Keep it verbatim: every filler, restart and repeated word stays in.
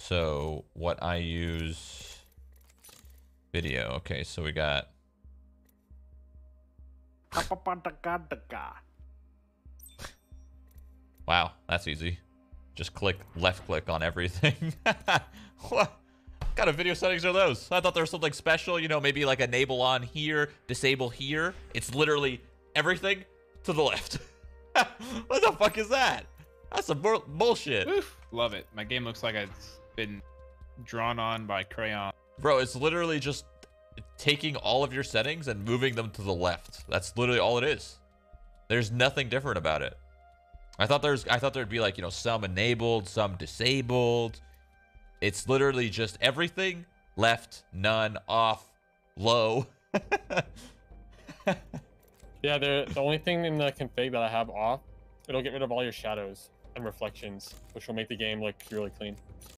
So what I use video. Okay, so we got wow, that's easy. Just click left click on everything. What kind of video settings are those? I thought there was something special, you know, maybe like enable on here, disable here. It's literally everything to the left. What the fuck is that? That's some bull bullshit. Oof, love it. My game looks like it's been drawn on by crayon. Bro, it's literally just taking all of your settings and moving them to the left. That's literally all it is. There's nothing different about it. I thought there's I thought there'd be like, you know, some enabled, some disabled. It's literally just everything left, none, off, low. Yeah, the the only thing in the config that I have off, it'll get rid of all your shadows and reflections, which will make the game look really clean.